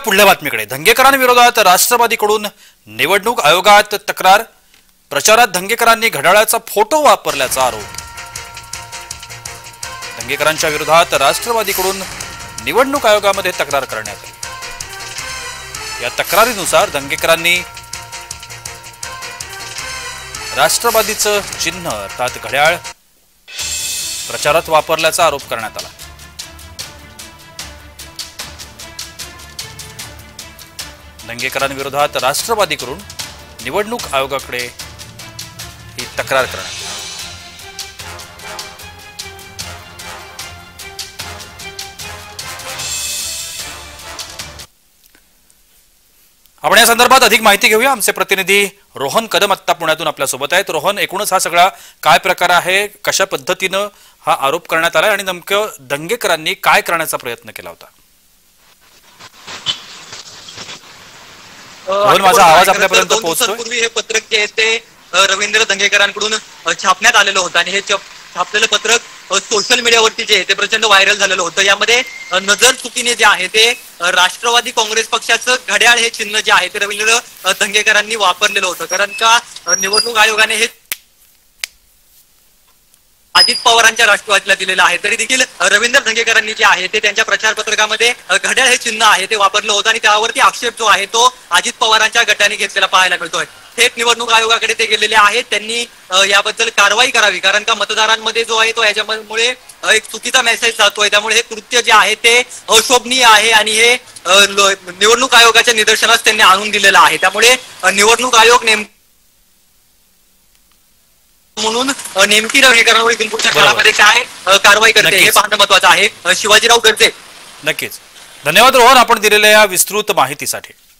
पुढल्या बातमीकडे. धंगेकरांविरोधात राष्ट्रवादीकडून निवडणूक आयोगात तक्रार. प्रचारात धंगेकरांनी घड्याळाचा फोटो वापरल्याचा आरोप. धंगेकरांच्या विरोधात राष्ट्रवादीकडून निवडणूक आयोगामध्ये तक्रार करण्यात आली. या तक्रारीनुसार धंगेकरांनी राष्ट्रवादीचं चिन्ह अर्थात घड्याळ प्रचारात वापरल्याचा आरोप करण्यात आला. धंगेकरांविरोधात राष्ट्रवादीकडून निवडणूक आयोगाकडे ही तक्रार करण्यात आली. आपण या संदर्भात अधिक माहिती घेऊया. आमचे प्रतिनिधी रोहन कदम आत्ता पुण्यातून आपल्या सोबत आहेत. रोहन, एकूणच हा सगळा काय प्रकार आहे, कशा पद्धतीनं हा आरोप करण्यात आला आणि नेमकं धंगेकरांनी काय करण्याचा प्रयत्न केला होता? रोहन, माझा आवाज आपल्यापर्यंत पोहोचतोय? हे पत्रक जे आहे ते रवींद्र धंगेकरांकडून छापण्यात आलेलं होतं आणि हे छापलेलं पत्रक सोशल मीडियावरती जे आहे ते प्रचंड व्हायरल झालेलं होतं. यामध्ये नजर चुकीने जे आहे ते राष्ट्रवादी काँग्रेस पक्षाचं घड्याळ हे चिन्ह जे आहे ते रवींद्र धंगेकरांनी वापरलेलं होतं. कारण का निवडणूक आयोगाने हे अजित पवारांच्या राष्ट्रवादीला दिलेलं आहे, तरी देखील रवींद्र धंगेकरांनी जे आहे ते त्यांच्या प्रचार पत्रकामध्ये घड्याळ हे चिन्ह आहे ते वापरलं होतं आणि त्यावरती आक्षेप जो आहे तो अजित पवारांच्या गटाने घेतलेला पाहायला मिळतोय. थेट निवडणूक आयोगाकडे ते गेलेले आहेत. त्यांनी याबद्दल कारवाई करावी, कारण का मतदारांमध्ये जो आहे तो याच्यामुळे एक चुकीचा मेसेज जातोय. त्यामुळे हे कृत्य जे आहे ते अशोभनीय आहे आणि हे निवडणूक आयोगाच्या निदर्शनास त्यांनी आणून दिलेलं आहे. त्यामुळे निवडणूक आयोग म्हणून नेमकी धंगेकरांवर इथून पुढच्या काळामध्ये काय कारवाई करते हे पाहणं महत्वाचं आहे. शिवाजीराव गर्जे. नक्कीच. धन्यवाद रोहन, आपण दिलेल्या या विस्तृत माहितीसाठी.